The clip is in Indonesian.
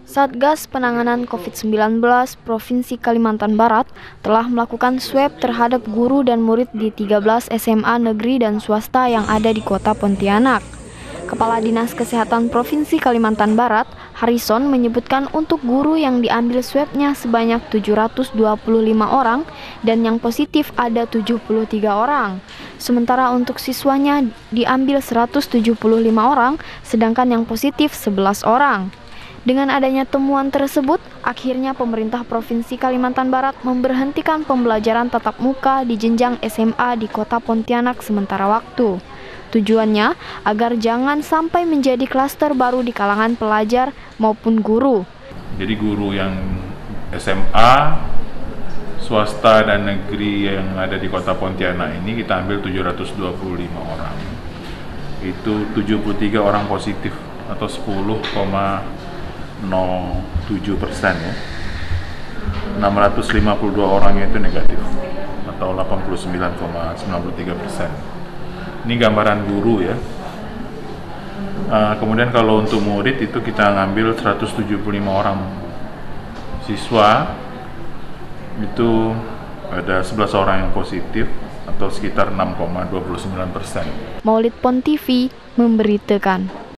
Satgas Penanganan COVID-19 Provinsi Kalimantan Barat telah melakukan swab terhadap guru dan murid di 13 SMA negeri dan swasta yang ada di Kota Pontianak. Kepala Dinas Kesehatan Provinsi Kalimantan Barat, Harrison, menyebutkan untuk guru yang diambil swabnya sebanyak 725 orang dan yang positif ada 73 orang. Sementara untuk siswanya diambil 175 orang, sedangkan yang positif 11 orang. Dengan adanya temuan tersebut, akhirnya pemerintah Provinsi Kalimantan Barat memberhentikan pembelajaran tatap muka di jenjang SMA di Kota Pontianak sementara waktu. Tujuannya agar jangan sampai menjadi klaster baru di kalangan pelajar maupun guru. Jadi guru yang SMA, swasta dan negeri yang ada di Kota Pontianak ini kita ambil 725 orang. Itu 73 orang positif atau 10,07% ya. 652 orangnya itu negatif atau 89,93%. Ini gambaran guru ya. Kemudian kalau untuk murid itu kita ngambil 175 orang siswa, itu ada 11 orang yang positif atau sekitar 6,29%. Maulid Pon TV memberitakan.